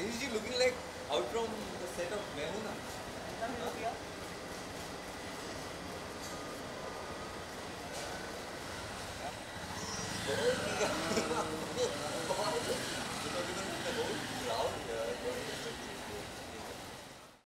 Is she looking like out from the set of Mehuna? ऐसा भी हो गया